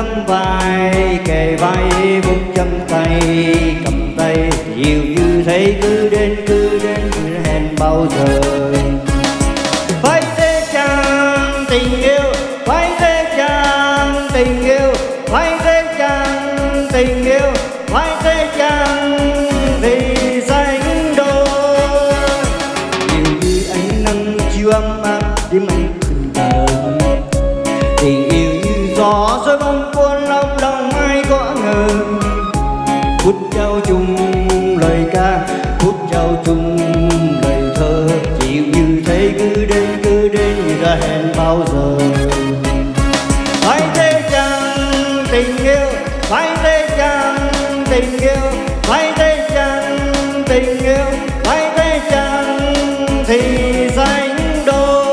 chăm vai kề vai, phút chăm tay cầm tay, dịu như thấy cứ đến hẹn bao giờ. Phải thế chăng tình yêu, phải thế chăng tình yêu, phải thế chăng tình yêu, phải thế chăng thì sánh đôi. Dịu như ánh nắng chiều ấm áp đêm anh khừng tờn, tình yêu như gió rơi bóng cuốn lòng lòng ai có ngờ. Phút trao chung lời ca, phút trao chung lời thơ, dịu như thấy cứ đến như đã hẹn bao giờ. Phải thế chăng tình yêu, phải thế chăng tình yêu, phải thế chăng tình yêu, phải thế chăng thì sánh đôi.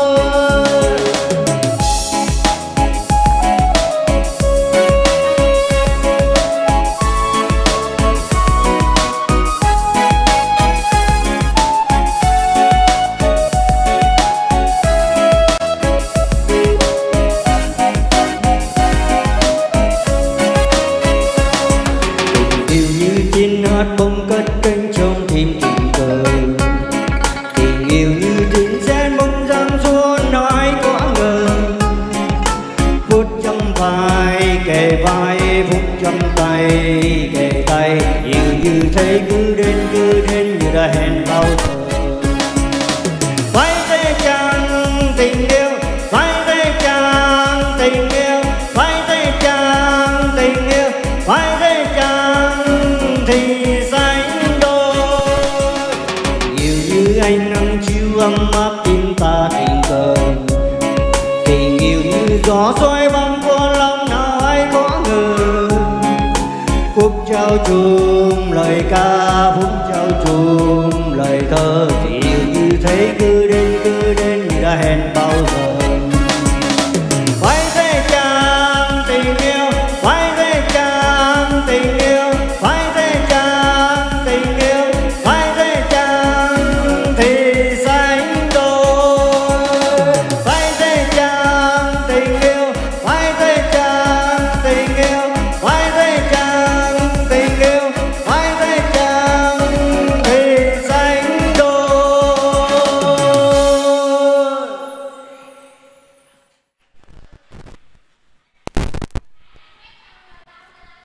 Trên hát bông cất cánh trong thêm tình cờ, tình yêu như tiếng sen bông răng xuân nói có ngờ. Phút chăm vai kề vai, phút chăm tay kề tay, dịu như thấy cứ đến như đã hẹn bao giờ. Phải thế chăng tình yêu, phải thế chăng tình yêu, phải thế chăng tình yêu, phải thế chăng thì sánh đôi. Dịu như ánh nắng chiều ấm áp tim ta tình cờ, tình yêu như gió xoay băng qua lòng nào ai có ngờ. Phút trao chung lời ca, phút trao chung lời thơ, dịu như thấy cứ đến như đã hẹn bao giờ.